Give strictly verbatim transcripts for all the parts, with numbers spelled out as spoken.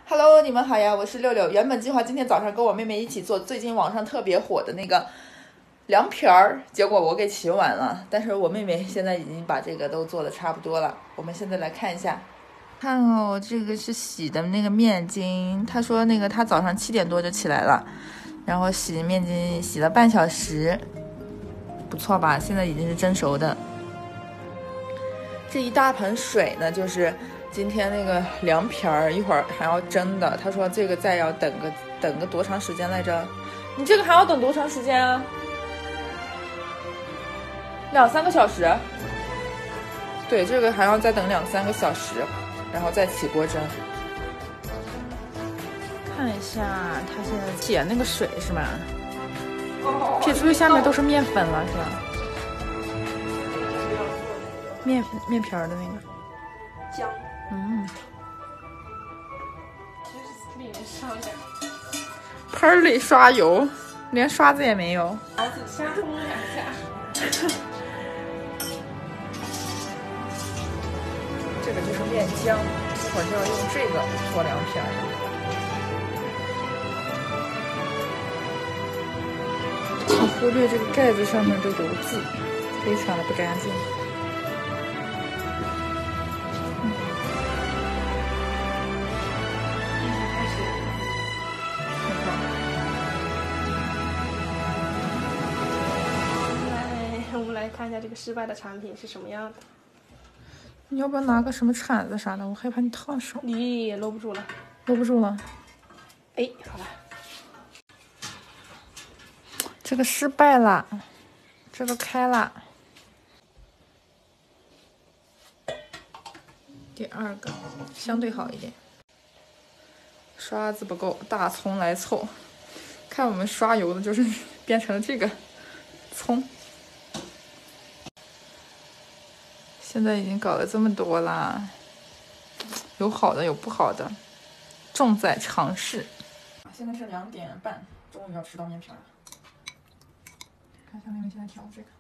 Hello，你们好呀，我是六六。原本计划今天早上跟我妹妹一起做最近网上特别火的那个凉皮儿，结果我给洗完了。但是我妹妹现在已经把这个都做的差不多了。我们现在来看一下，看哦，这个是洗的那个面筋。她说那个她早上七点多就起来了，然后洗面筋洗了半小时，不错吧？现在已经是蒸熟的。这一大盆水呢，就是今天那个凉皮儿，一会儿还要蒸的。他说这个再要等个等个多长时间来着？你这个还要等多长时间啊？两三个小时。对，这个还要再等两三个小时，然后再起锅蒸。看一下，他现在解那个水是吗？撇出去下面都是面粉了，是吧？面面皮儿的那个姜， 嗯， 里面上点盆里刷油，连刷子也没有。 勺子先冲两下。 这个就是面浆，一会儿就要用这个做凉皮儿。请忽略这个盖子上面的油渍，非常的不干净。 我们来看一下这个失败的产品是什么样的。 你要不要拿个什么铲子啥的？我害怕你烫手。 咦，搂不住了， 搂不住了。 哎，好了， 这个失败了，这个开了。第二个相对好一点。刷子不够，大葱来凑。看我们刷油的，就是变成了这个葱。现在已经搞了这么多啦，有好的有不好的，重在尝试。现在是两点半，终于要吃到面皮了。看一下妹妹现在调这个，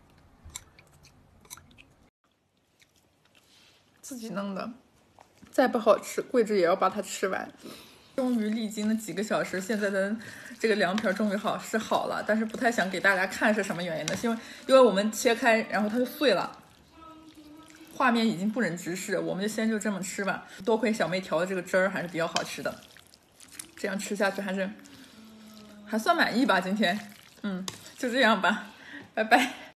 自己弄的，再不好吃，桂枝也要把它吃完。终于历经了几个小时，现在的这个凉皮终于好是好了，但是不太想给大家看是什么原因呢？因为因为我们切开，然后它就碎了。画面已经不忍直视，我们就先就这么吃吧。多亏小妹调的这个汁儿还是比较好吃的，这样吃下去还是还算满意吧。今天，嗯，就这样吧，拜拜。